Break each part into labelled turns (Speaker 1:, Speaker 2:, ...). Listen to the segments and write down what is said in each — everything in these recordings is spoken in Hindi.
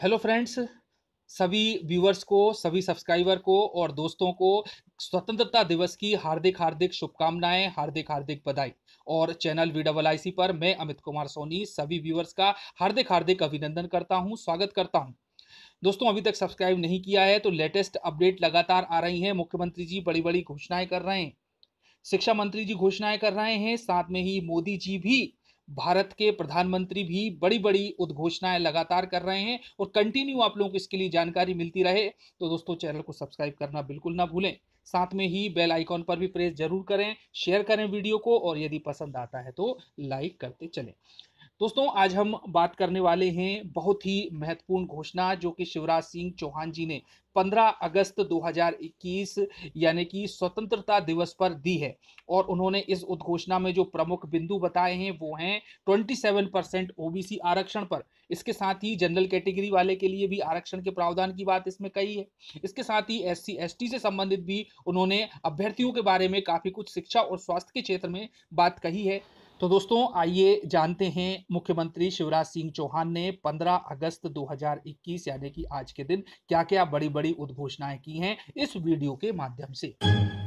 Speaker 1: हेलो फ्रेंड्स, सभी व्यूअर्स को, सभी सब्सक्राइबर को और दोस्तों को स्वतंत्रता दिवस की हार्दिक हार्दिक शुभकामनाएं, हार्दिक हार्दिक बधाई। और चैनल VIIC पर मैं अमित कुमार सोनी सभी व्यूअर्स का हार्दिक हार्दिक अभिनंदन करता हूं, स्वागत करता हूं। दोस्तों, अभी तक सब्सक्राइब नहीं किया है तो लेटेस्ट अपडेट लगातार आ रही हैं। मुख्यमंत्री जी बड़ी बड़ी घोषणाएं कर रहे हैं, शिक्षा मंत्री जी घोषणाएं कर रहे हैं, साथ में ही मोदी जी भी, भारत के प्रधानमंत्री भी बड़ी बड़ी उद्घोषणाएं लगातार कर रहे हैं। और कंटिन्यू आप लोगों को इसके लिए जानकारी मिलती रहे तो दोस्तों चैनल को सब्सक्राइब करना बिल्कुल ना भूलें। साथ में ही बेल आइकॉन पर भी प्रेस जरूर करें, शेयर करें वीडियो को, और यदि पसंद आता है तो लाइक करते चलें। दोस्तों, आज हम बात करने वाले हैं बहुत ही महत्वपूर्ण घोषणा जो कि शिवराज सिंह चौहान जी ने 15 अगस्त 2021 यानी कि स्वतंत्रता दिवस पर दी है। और उन्होंने इस उद्घोषणा में जो प्रमुख बिंदु बताए हैं वो हैं 27% ओबीसी आरक्षण पर। इसके साथ ही जनरल कैटेगरी वाले के लिए भी आरक्षण के प्रावधान की बात इसमें कही है। इसके साथ ही SC ST से संबंधित भी उन्होंने अभ्यर्थियों के बारे में काफी कुछ शिक्षा और स्वास्थ्य के क्षेत्र में बात कही है। तो दोस्तों, आइए जानते हैं मुख्यमंत्री शिवराज सिंह चौहान ने 15 अगस्त 2021 यानी कि आज के दिन क्या क्या बड़ी बड़ी उद्घोषणाएं की हैं इस वीडियो के माध्यम से।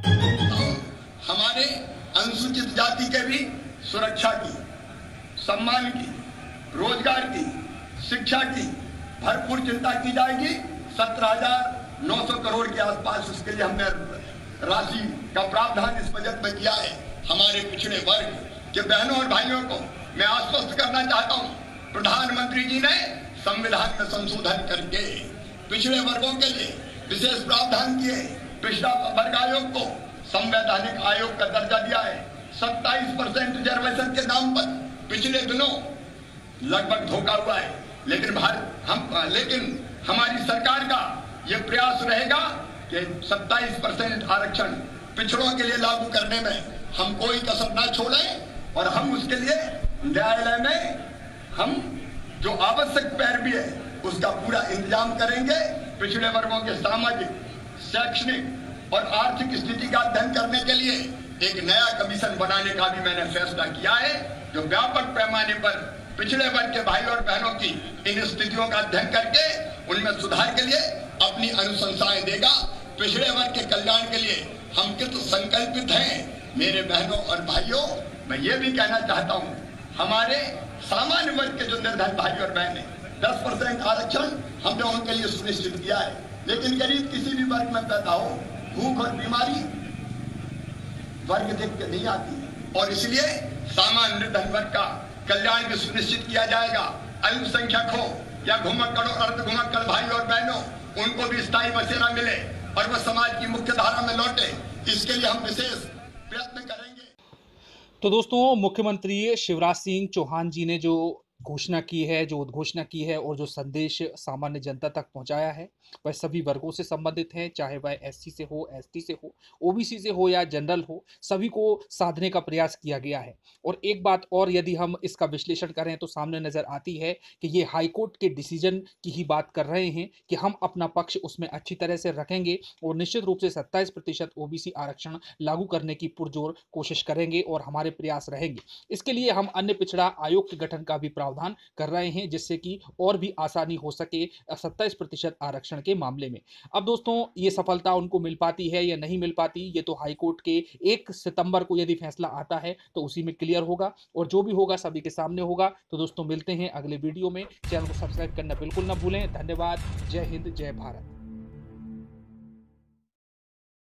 Speaker 2: हमारे अनुसूचित जाति के भी सुरक्षा की, सम्मान की, रोजगार की, शिक्षा की भरपूर चिंता की जाएगी। 17,900 करोड़ के आसपास इसके लिए हमने राशि का प्रावधान इस बजट में किया है। हमारे पिछड़े वर्ग के बहनों और भाइयों को मैं आश्वस्त करना चाहता हूं, प्रधानमंत्री जी ने संविधान में संशोधन करके पिछड़े वर्गों के लिए विशेष प्रावधान किए। पिछड़ा वर्ग आयोग को संवैधानिक आयोग का दर्जा दिया है। 27% रिजर्वेशन के नाम पर पिछले दिनों लगभग धोखा हुआ है, लेकिन हमारी सरकार का यह प्रयास रहेगा कि 27% आरक्षण पिछड़ों के लिए लागू करने में हम कोई कसर ना छोड़ें। और हम उसके लिए न्यायालय में हम जो आवश्यक पैरवी है उसका पूरा इंतजाम करेंगे। पिछड़े वर्गों के सामाजिक, शैक्षणिक और आर्थिक स्थिति का अध्ययन करने के लिए एक नया कमीशन बनाने का भी मैंने फैसला किया है, जो व्यापक पैमाने पर पिछड़े वर्ग के भाई और बहनों की इन स्थितियों का अध्ययन करके उनमें सुधार के लिए अपनी अनुशंसाएं देगा। पिछड़े वर्ग के कल्याण के लिए हम कृत संकल्पित हैं। मेरे बहनों और भाइयों, मैं ये भी कहना चाहता हूँ, हमारे सामान्य वर्ग के जो निर्धन भाई और बहन है, 10% आरक्षण हमने उनके लिए सुनिश्चित किया है। लेकिन गरीब किसी भी वर्ग में पैदा हो, भूख और बीमारी वर्ग देख के नहीं आती, और इसलिए सामान्य निर्धन वर्ग का कल्याण भी सुनिश्चित किया जाएगा। अल्पसंख्यक हो या घुमक्कड़ और अर्ध घुमक्कड़ भाई और बहनों, उनको भी स्थायी बसेरा मिले और वह समाज की मुख्य धारा में लौटे, इसके लिए हम विशेष प्रयत्न करेंगे।
Speaker 1: तो दोस्तों, मुख्यमंत्री शिवराज सिंह चौहान जी ने जो घोषणा की है, जो उद्घोषणा की है और जो संदेश सामान्य जनता तक पहुंचाया है, वह सभी वर्गों से संबंधित है, चाहे वह SC से हो, ST से हो, OBC से हो या जनरल हो, सभी को साधने का प्रयास किया गया है। और एक बात और यदि हम इसका विश्लेषण करें तो सामने नजर आती है कि ये हाईकोर्ट के डिसीजन की ही बात कर रहे हैं कि हम अपना पक्ष उसमें अच्छी तरह से रखेंगे और निश्चित रूप से 27% OBC आरक्षण लागू करने की पुरजोर कोशिश करेंगे और हमारे प्रयास रहेंगे। इसके लिए हम अन्य पिछड़ा आयोग के गठन का भी प्रावधान कर रहे हैं, जिससे कि और भी आसानी हो सके 27% आरक्षण के मामले में। अब दोस्तों, ये सफलता उनको मिल पाती है या नहीं मिल पाती, ये तो हाईकोर्ट के 1 सितंबर को यदि फैसला आता है तो उसी में क्लियर होगा, और जो भी होगा सभी के सामने होगा। तो दोस्तों, मिलते हैं अगले वीडियो में। चैनल को सब्सक्राइब करना बिल्कुल ना भूलें। धन्यवाद। जय हिंद, जय भारत।